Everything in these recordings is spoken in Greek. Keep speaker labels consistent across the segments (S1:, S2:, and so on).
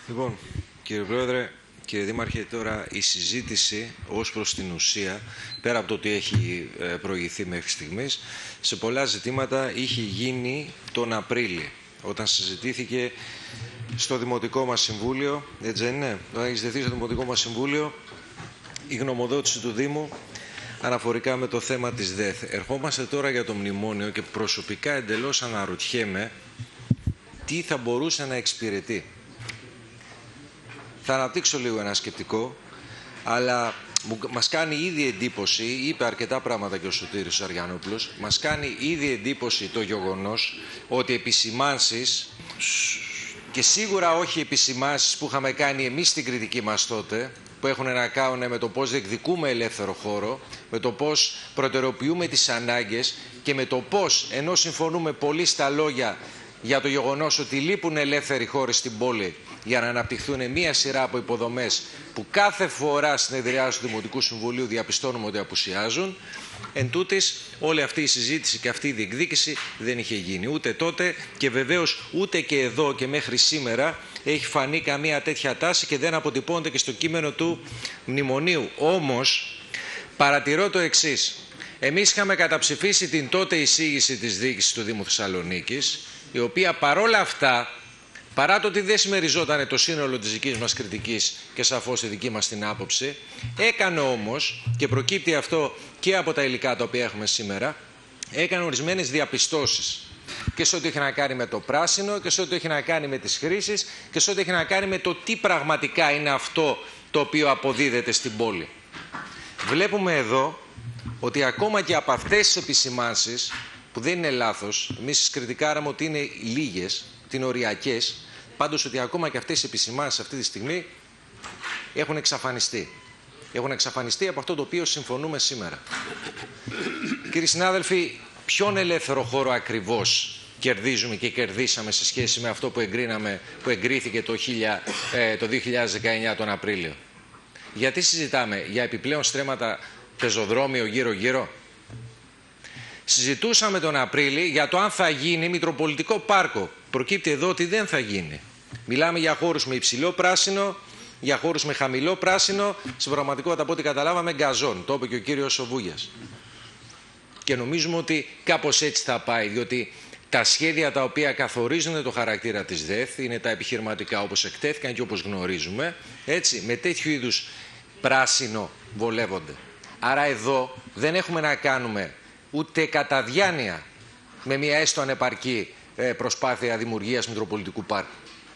S1: Λοιπόν, κύριε Πρόεδρε, κύριε Δήμαρχε, τώρα η συζήτηση ως προς την ουσία, πέρα από το ότι έχει προηγηθεί μέχρι στιγμής, σε πολλά ζητήματα είχε γίνει τον Απρίλιο, όταν συζητήθηκε στο Δημοτικό μας Συμβούλιο, έτσι δεν είναι, όταν έχει ζητηθεί στο Δημοτικό μας Συμβούλιο η γνωμοδότηση του Δήμου αναφορικά με το θέμα της ΔΕΘ. Ερχόμαστε τώρα για το μνημόνιο και προσωπικά εντελώς αναρωτιέμαι τι θα μπορούσε να εξυπηρετεί. Θα αναπτύξω λίγο ένα σκεπτικό, αλλά μας κάνει ήδη εντύπωση, είπε αρκετά πράγματα και ο Σωτήρης Αργιανόπουλος, μας κάνει ήδη εντύπωση το γεγονός ότι επισημάνσεις, και σίγουρα όχι επισημάνσεις που είχαμε κάνει εμείς στην κριτική μας τότε, που έχουν να κάνουν με το πώς διεκδικούμε ελεύθερο χώρο, με το πώς προτεραιοποιούμε τις ανάγκες και με το πώς, ενώ συμφωνούμε πολύ στα λόγια για το γεγονός ότι λείπουν ελεύθεροι χώροι στην πόλη για να αναπτυχθούν μία σειρά από υποδομές που κάθε φορά συνεδριάζουν του Δημοτικού Συμβουλίου διαπιστώνουμε ότι απουσιάζουν. Εν τούτης, όλη αυτή η συζήτηση και αυτή η διεκδίκηση δεν είχε γίνει ούτε τότε και βεβαίως ούτε και εδώ και μέχρι σήμερα έχει φανεί καμία τέτοια τάση και δεν αποτυπώνεται και στο κείμενο του μνημονίου. Όμως, παρατηρώ το εξής. Εμείς είχαμε καταψηφίσει την τότε εισήγηση της διοίκησης του Δήμου Θεσσαλονίκης, η οποία παρόλα αυτά, παρά το ότι δεν συμμεριζόταν το σύνολο της δικής μας κριτικής και σαφώς τη δική μας την άποψη, έκανε όμως, και προκύπτει αυτό και από τα υλικά τα οποία έχουμε σήμερα, έκανε ορισμένες διαπιστώσεις. Και σε ό,τι έχει να κάνει με το πράσινο, και σε ό,τι έχει να κάνει με τις χρήσεις, και σε ό,τι έχει να κάνει με το τι πραγματικά είναι αυτό το οποίο αποδίδεται στην πόλη. Βλέπουμε εδώ ότι ακόμα και από αυτές τις επισημάνσεις, που δεν είναι λάθος, εμείς κριτικάραμε ότι είναι λίγες, ότι είναι οριακές, πάντως ότι ακόμα και αυτές οι επισημάνσεις αυτή τη στιγμή έχουν εξαφανιστεί. Έχουν εξαφανιστεί από αυτό το οποίο συμφωνούμε σήμερα. Κύριοι συνάδελφοι, ποιον ελεύθερο χώρο ακριβώς κερδίζουμε και κερδίσαμε σε σχέση με αυτό που εγκρίθηκε το 2019 τον Απρίλιο? Γιατί συζητάμε για επιπλέον στρέμματα πεζοδρόμιο γύρω-γύρω? Συζητούσαμε τον Απρίλιο για το αν θα γίνει Μητροπολιτικό Πάρκο. Προκύπτει εδώ ότι δεν θα γίνει. Μιλάμε για χώρους με υψηλό πράσινο, για χώρους με χαμηλό πράσινο, στην πραγματικότητα από ό,τι καταλάβαμε γκαζόν. Το είπε και ο κύριος Σοβούγιας. Και νομίζουμε ότι κάπως έτσι θα πάει, διότι τα σχέδια τα οποία καθορίζουν το χαρακτήρα της ΔΕΘ είναι τα επιχειρηματικά όπως εκτέθηκαν και όπως γνωρίζουμε, έτσι, με τέτοιου είδους πράσινο βολεύονται. Άρα εδώ δεν έχουμε να κάνουμε ούτε κατά διάνοια με μια έστω ανεπαρκή προσπάθεια δημιουργίας Μητροπολιτικού Πάρκου.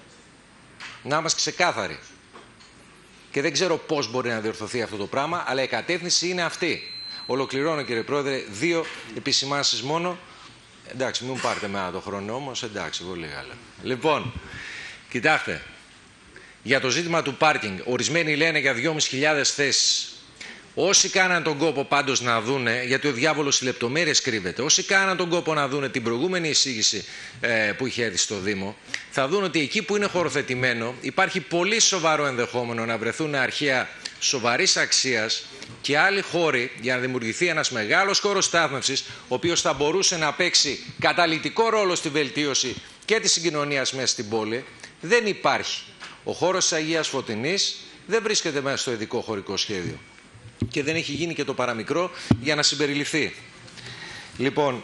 S1: Να είμαστε ξεκάθαροι. Και δεν ξέρω πώς μπορεί να διορθωθεί αυτό το πράγμα, αλλά η κατεύθυνση είναι αυτή. Ολοκληρώνω, κύριε Πρόεδρε, 2 επισημάνσεις μόνο. Εντάξει, μην μου πάρετε μένα το χρόνο όμως, εντάξει, πολύ καλά. Λοιπόν, κοιτάξτε, για το ζήτημα του πάρκινγκ, ορισμένοι λένε για 2.500 θέσεις. Όσοι κάναν τον κόπο πάντως να δούνε, γιατί ο διάβολος στις λεπτομέρειες κρύβεται, όσοι κάναν τον κόπο να δούνε την προηγούμενη εισήγηση που είχε έρθει στο Δήμο, θα δουν ότι εκεί που είναι χωροθετημένο υπάρχει πολύ σοβαρό ενδεχόμενο να βρεθούν αρχαία σοβαρής αξίας και άλλοι χώροι για να δημιουργηθεί ένας μεγάλος χώρος στάθμευσης, ο οποίος θα μπορούσε να παίξει καταλυτικό ρόλο στη βελτίωση και της συγκοινωνίας μέσα στην πόλη. Δεν υπάρχει. Ο χώρος της Αγίας Φωτεινής δεν βρίσκεται μέσα στο ειδικό χωρικό σχέδιο. Και δεν έχει γίνει και το παραμικρό για να συμπεριληφθεί. Λοιπόν,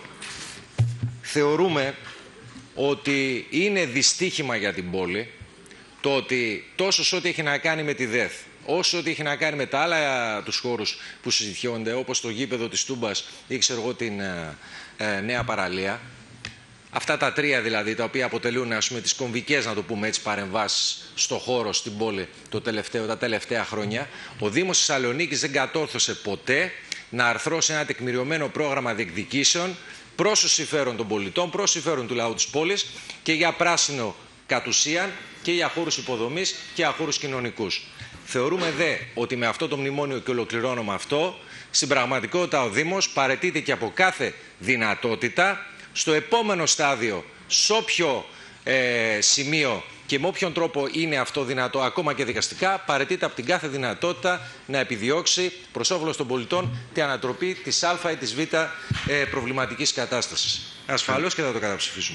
S1: θεωρούμε ότι είναι δυστύχημα για την πόλη το ότι τόσο σε ό,τι έχει να κάνει με τη ΔΕΘ, όσο ό,τι έχει να κάνει με τα άλλα τους χώρους που συζητιώνται, όπως το γήπεδο της Τούμπας ή ξέρω εγώ την νέα παραλία, αυτά τα 3 δηλαδή, τα οποία αποτελούν ας πούμε τις κομβικές, να το πούμε έτσι, παρεμβάσεις στο χώρο, στην πόλη τα τελευταία χρόνια, ο Δήμος Θεσσαλονίκης δεν κατόρθωσε ποτέ να αρθρώσει ένα τεκμηριωμένο πρόγραμμα διεκδικήσεων προς το συμφέρον των πολιτών, προς το συμφέρον του λαού της πόλης και για πράσινο κατ' ουσίαν και για χώρους υποδομής και για χώρους κοινωνικούς. Θεωρούμε δε ότι με αυτό το μνημόνιο, και ολοκληρώνω με αυτό, στην πραγματικότητα ο Δήμος παραιτείται και από κάθε δυνατότητα στο επόμενο στάδιο, σε όποιο σημείο και με όποιον τρόπο είναι αυτό δυνατό, ακόμα και δικαστικά, παραιτείται από την κάθε δυνατότητα να επιδιώξει προς όφελος των πολιτών την ανατροπή της Α ή της Β προβληματικής κατάστασης. Ασφαλώς και θα το καταψηφίσουμε.